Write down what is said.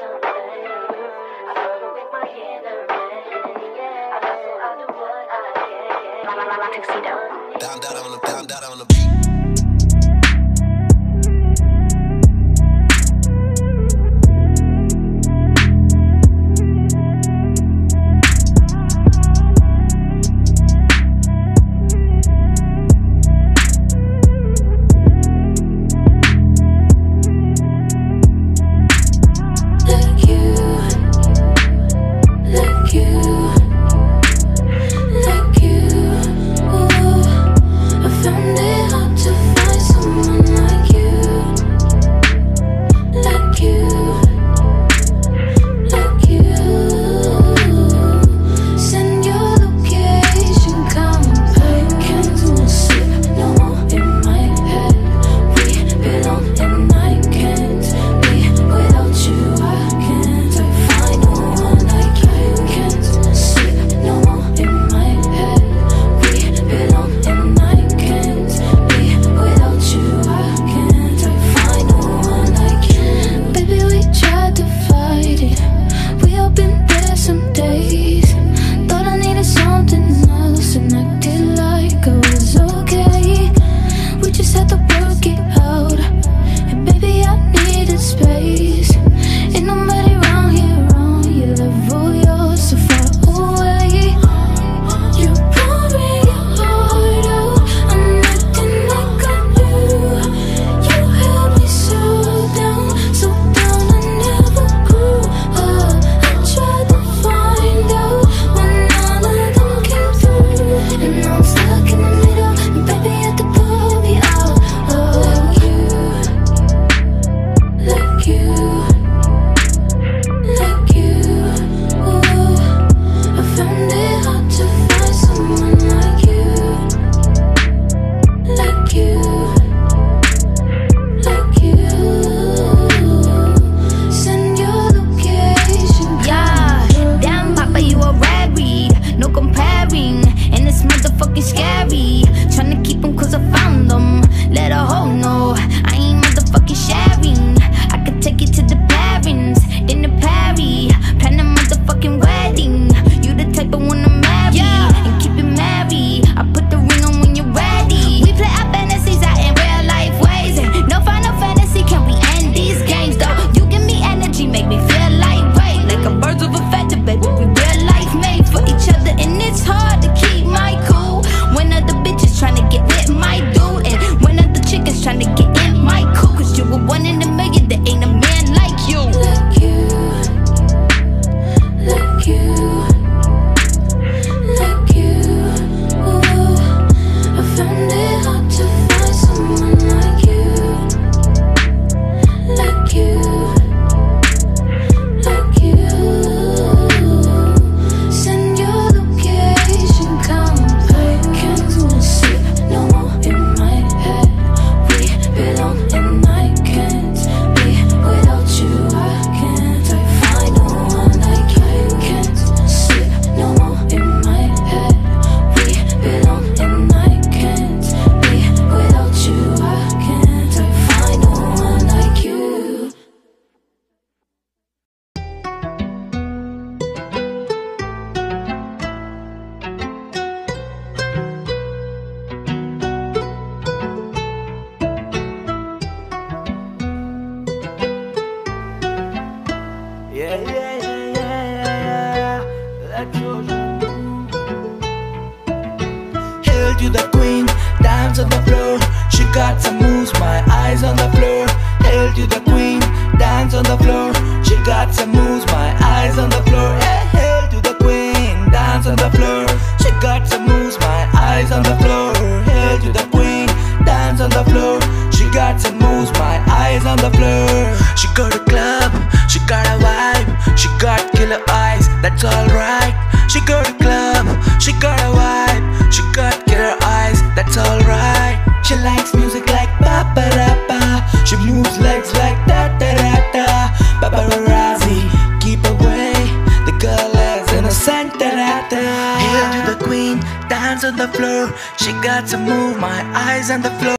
Blaq Tuxedo. Down, Dada on the beat. Scary, tryna keep them cause I found them. Let a hoe know I ain't motherfucking sharing. I could take you to the parents, then the party, plan a motherfucking wedding. You the type I wanna marry, and keep it married. I put the ring on when you're ready. We play our fantasies out in real life ways, and no final fantasy, can we end these games though? You give me energy, make me feel lightweight, like a birds of a feather, baby. We real life made for each other, and it's hard to keep my cool when other bitches tryna get with my dude, and when other chickens tryna get in my cool. Cause you were one in a million, there ain't a man like you. Like you, like you, like you. Ooh, I found it hard to find someone like you, like you, like you. Send your location, come back. Can't sleep no more in my head. We belong and I can't be without you. I can't find no one like you. Can't sleep no more in my head. We belong and I can't be without you. I can't find no one like you. Hail to the queen, dance on the floor. She got some moves, my eyes on the floor. Hail to the queen, dance on the floor. She got some moves, my eyes on the floor. Hey, hail to the queen, dance on the floor. She got some moves, my eyes on the floor. Hail to the queen, dance on the floor. She got some moves, my eyes on the floor. She got a club, she got a vibe. She got killer eyes, that's alright. She got a club, she got a vibe. She got killer eyes, that's alright. She likes music like ba-ba-da-ba. She moves legs like da-da-da-da. Paparazzi, keep away, the girl is innocent, da-da-da. Hail to the queen, dance on the floor. She got to move, my eyes on the floor.